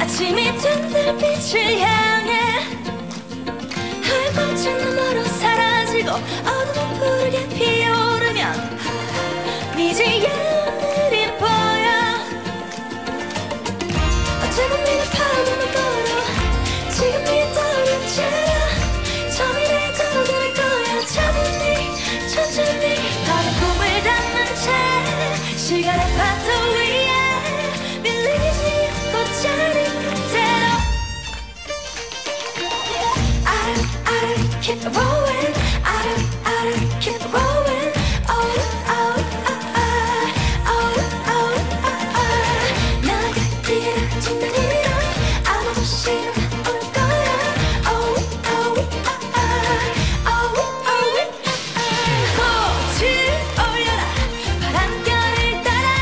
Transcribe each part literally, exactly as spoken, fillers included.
아침이 든 달빛을 향해 하얀 꽃은 너머로 사라지고 어둠은 푸르게 피어오르면 미지의 하늘이 보여. 어쩌면 내가 파도만 걸어 지금 위에 떠오르잖아. 저 미래에도 그럴 거야. 차분히 천천히 바로 꿈을 담은 채 시간의 파도 위에 밀리지 않고 자리 그대로 아름 아름 keep rolling 아름 아름 keep rolling oh oh ah ah oh oh ah ah 나가 뒤에 진단이란 아무도 싫어 올 거야 oh oh ah ah oh oh 꽃을 올려라 바람결을 따라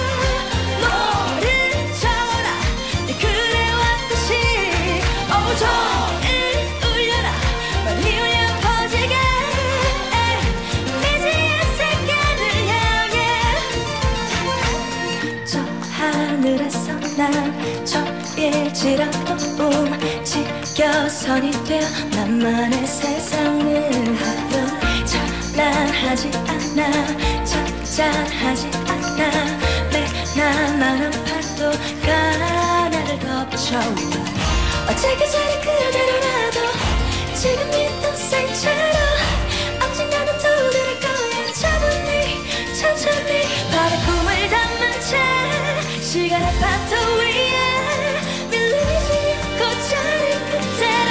너를 저어라 내 그래왔듯이 오종일 울려라 멀리 울려 퍼지게 미지의 세계를 향해 저 하늘에서 난 저 일지라도 움직여선이 되어 나만의 세상을 하려 찬란하지 않아 잔잔하지 않아 매 나만한 파도가 나를 덮쳐와 어차피 자리 그대로라도 지금 있던 생처럼 언젠가는 또 들을 거야. 차분히 천천히 바로 꿈을 담은 채 시간의 파도 위에 밀리지 않고 자리 그대로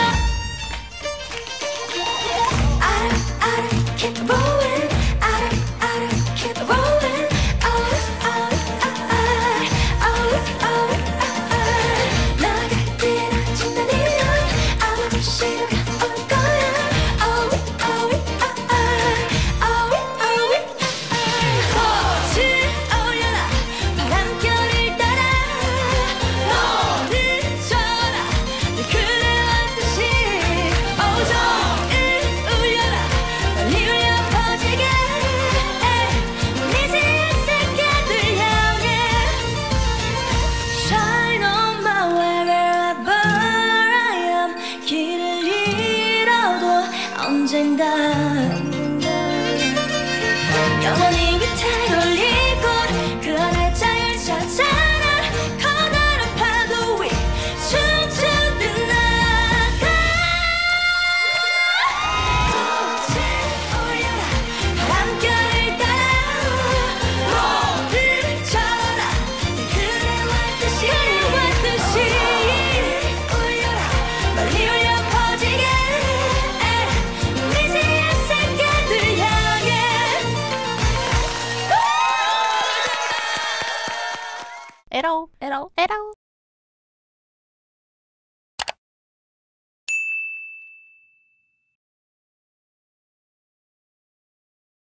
아름 아름 keep rolling 아름 아름 keep rolling oh oh ah ah oh oh ah ah 나가 뛰는 진단이란 아무도 싫어가 올 거야 oh oh ah ah oh oh 꽃을 올려라 바람결을 따라 너를 저어라 내 그래왔듯이 오종일 울려라 멀리 울려 퍼지게 미지의 세계를 향해 Shine on my way wherever I am 길을 잃어도 언젠가 영원히 위태로울 이곳 그 안에 자유를 찾아라 커다란 파도 위 춤추는 나가 꽃을 올려라 바람결을 따라 너를 저어라 내 그래왔듯이 그래왔듯이 울려라 멀리 울려 퍼지게 미지의 세계를 향해 에러 에러 에러